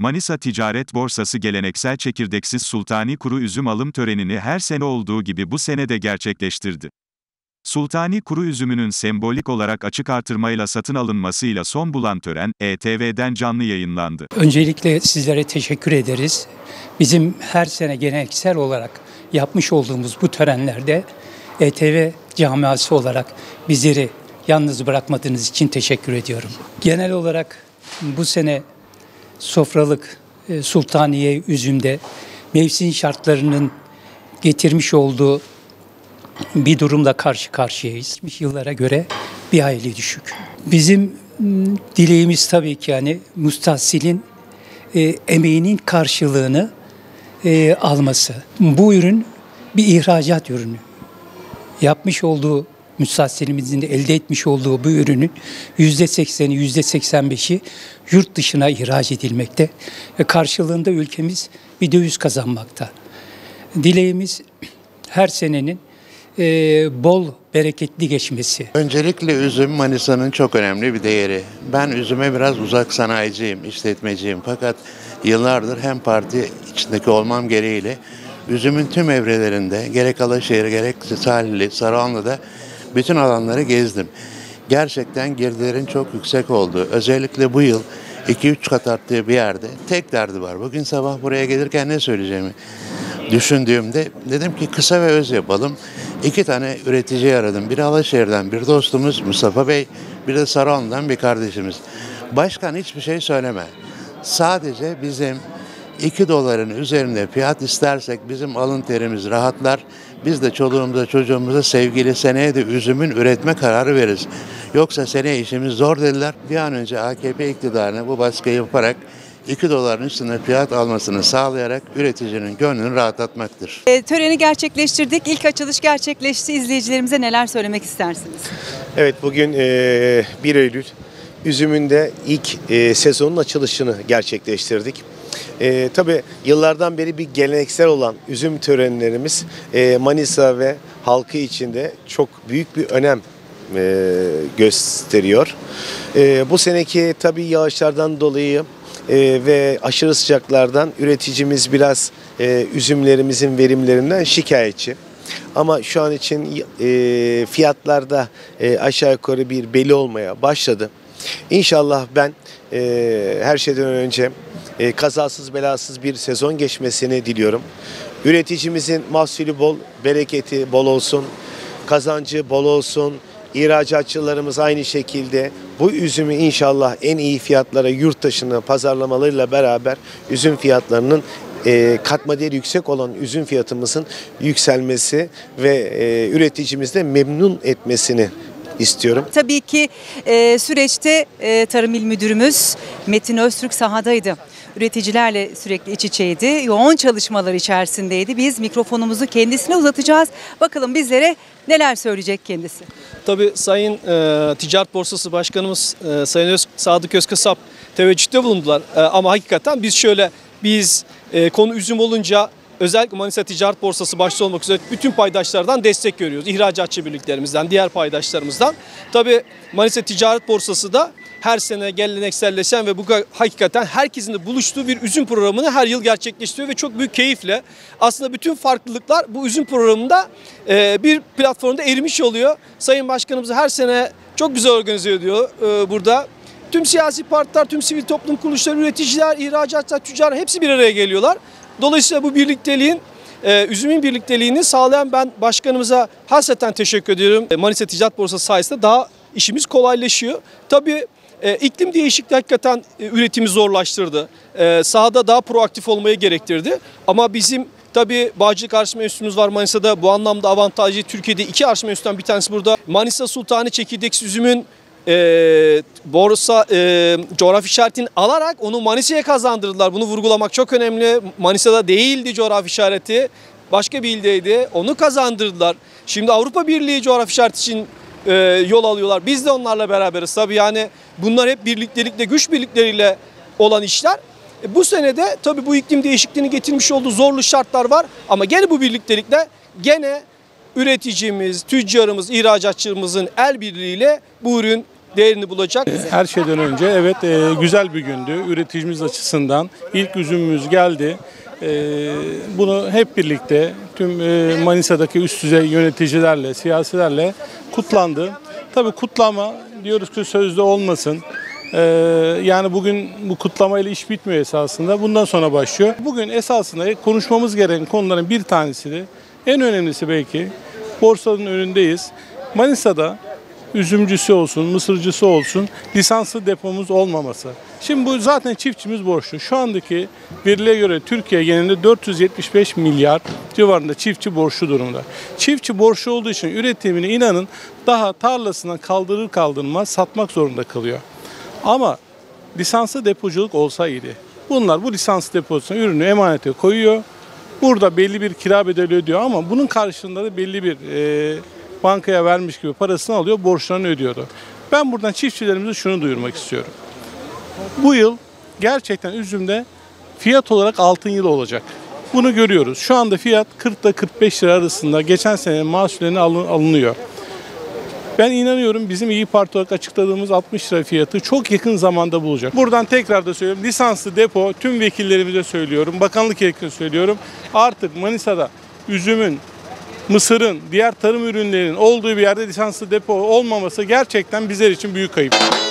Manisa Ticaret Borsası geleneksel çekirdeksiz sultani kuru üzüm alım törenini her sene olduğu gibi bu sene de gerçekleştirdi. Sultani kuru üzümünün sembolik olarak açık artırmayla satın alınmasıyla son bulan tören, ETV'den canlı yayınlandı. Öncelikle sizlere teşekkür ederiz. Bizim her sene geleneksel olarak yapmış olduğumuz bu törenlerde ETV camiası olarak bizleri yalnız bırakmadığınız için teşekkür ediyorum. Genel olarak bu sene sofralık Sultaniye üzümde mevsim şartlarının getirmiş olduğu bir durumla karşı karşıyayız. Geçmiş yıllara göre bir hayli düşük. Bizim dileğimiz tabii ki yani müstahsilin emeğinin karşılığını alması. Bu ürün bir ihracat ürünü. Yapmış olduğu müstahsilimizin de elde etmiş olduğu bu ürünün %80'i, %85'i yurt dışına ihraç edilmekte ve karşılığında ülkemiz bir döviz kazanmakta. Dileğimiz her senenin bol, bereketli geçmesi. Öncelikle üzüm Manisa'nın çok önemli bir değeri. Ben üzüme biraz uzak sanayiciyim, işletmeciyim. Fakat yıllardır hem parti içindeki olmam gereğiyle üzümün tüm evrelerinde gerek Alaşehir gerek Salihli, Sarıhanlı'da bütün alanları gezdim. Gerçekten girdilerin çok yüksek olduğu, özellikle bu yıl 2-3 kat arttığı bir yerde tek derdi var. Bugün sabah buraya gelirken ne söyleyeceğimi düşündüğümde dedim ki kısa ve öz yapalım. 2 tane üretici aradım. Biri Alaşehir'den bir dostumuz Mustafa Bey, bir de Sarıhanlı'dan bir kardeşimiz. Başkan hiçbir şey söyleme. Sadece bizim 2 doların üzerinde fiyat istersek bizim alın terimiz rahatlar. Biz de çoluğumuza çocuğumuza sevgili seneye de üzümün üretme kararı veririz. Yoksa seneye işimiz zor dediler. Bir an önce AKP iktidarına bu baskıyı yaparak 2 doların üstünde fiyat almasını sağlayarak üreticinin gönlünü rahatlatmaktır. Töreni gerçekleştirdik. İlk açılış gerçekleşti. İzleyicilerimize neler söylemek istersiniz? Evet, bugün 1 Eylül üzümün de ilk sezonun açılışını gerçekleştirdik. Tabii yıllardan beri bir geleneksel olan üzüm törenlerimiz Manisa ve halkı içinde çok büyük bir önem gösteriyor. Bu seneki tabii yağışlardan dolayı ve aşırı sıcaklardan üreticimiz biraz üzümlerimizin verimlerinden şikayetçi. Ama şu an için fiyatlarda aşağı yukarı bir belli olmaya başladı. İnşallah ben her şeyden önce kazasız belasız bir sezon geçmesini diliyorum. Üreticimizin mahsulü bol, bereketi bol olsun, kazancı bol olsun. İhracatçılarımız aynı şekilde bu üzümü inşallah en iyi fiyatlara yurt dışına pazarlamalarıyla beraber üzüm fiyatlarının katma değeri yüksek olan üzüm fiyatımızın yükselmesi ve üreticimizde memnun etmesini istiyorum. Tabii ki süreçte Tarım İl Müdürümüz Metin Öztürk sahadaydı. Üreticilerle sürekli iç içeydi. Yoğun çalışmalar içerisindeydi. Biz mikrofonumuzu kendisine uzatacağız. Bakalım bizlere neler söyleyecek kendisi. Tabii Sayın Ticaret Borsası Başkanımız Sayın Sadık Özkasap teveccühte bulundular. Ama hakikaten biz konu üzüm olunca özellikle Manisa Ticaret Borsası başta olmak üzere bütün paydaşlardan destek görüyoruz. İhracatçı birliklerimizden, diğer paydaşlarımızdan. Tabii Manisa Ticaret Borsası da her sene gelenekselleşen ve bu hakikaten herkesin de buluştuğu bir üzüm programını her yıl gerçekleştiriyor ve çok büyük keyifle aslında bütün farklılıklar bu üzüm programında bir platformda erimiş oluyor. Sayın Başkanımız her sene çok güzel organize ediyor burada. Tüm siyasi partiler, tüm sivil toplum kuruluşları, üreticiler, ihracatçılar, tüccar hepsi bir araya geliyorlar. Dolayısıyla bu birlikteliğin, üzümün birlikteliğini sağlayan ben başkanımıza hasreten teşekkür ediyorum. Manisa Ticaret Borsası sayesinde daha işimiz kolaylaşıyor. Tabii iklim değişikliği hakikaten üretimi zorlaştırdı. Sahada daha proaktif olmayı gerektirdi. Ama bizim tabii Bağcılık Araştırma Enstitümüz var Manisa'da. Bu anlamda avantajlı. Türkiye'de 2 araştırma enstitüsünden bir tanesi burada. Manisa Sultani Çekirdeksiz üzümün borsa coğrafi işaretini alarak onu Manisa'ya kazandırdılar. Bunu vurgulamak çok önemli. Manisa'da değildi coğrafi işareti. Başka bir ildeydi. Onu kazandırdılar. Şimdi Avrupa Birliği coğrafi işareti için yol alıyorlar. Biz de onlarla beraberiz. Tabii yani bunlar hep birliktelikle, güç birlikleriyle olan işler. Bu sene de tabii bu iklim değişikliğini getirmiş olduğu zorlu şartlar var. Ama gene bu birliktelikle gene üreticimiz, tüccarımız, ihracatçımızın el birliğiyle bu ürün değerini bulacak. Her şeyden önce evet güzel bir gündü. Üreticimiz açısından ilk üzümümüz geldi. Bunu hep birlikte tüm Manisa'daki üst düzey yöneticilerle, siyasilerle kutlandı. Tabii kutlama diyoruz ki sözde olmasın. Yani bugün bu kutlamayla iş bitmiyor esasında. Bundan sonra başlıyor. Bugün esasında konuşmamız gereken konuların bir tanesi de en önemlisi belki borsanın önündeyiz. Manisa'da üzümcüsü olsun, mısırcısı olsun lisanslı depomuz olmaması. Şimdi bu zaten çiftçimiz borçlu. Şu andaki verilere göre Türkiye genelinde 475 milyar civarında çiftçi borçlu durumda. Çiftçi borçlu olduğu için üretimini inanın daha tarlasından kaldırır kaldırmaz satmak zorunda kalıyor. Ama lisanslı depoculuk olsaydı bunlar bu lisanslı deposuna ürünü emanete koyuyor. Burada belli bir kira bedeli ödüyor ama bunun karşılığında da belli bir bankaya vermiş gibi parasını alıyor, borçlarını ödüyordu. Ben buradan çiftçilerimize şunu duyurmak istiyorum. Bu yıl gerçekten üzümde fiyat olarak altın yıl olacak. Bunu görüyoruz. Şu anda fiyat 40 ile 45 lira arasında geçen sene mahsullerine alınıyor. Ben inanıyorum bizim İYİ Parti olarak açıkladığımız 60 lira fiyatı çok yakın zamanda bulacak. Buradan tekrar da söylüyorum. Lisanslı depo tüm vekillerimize söylüyorum. Bakanlık yetkililerine söylüyorum. Artık Manisa'da üzümün, mısırın, diğer tarım ürünlerinin olduğu bir yerde lisanslı depo olmaması gerçekten bizler için büyük kayıp.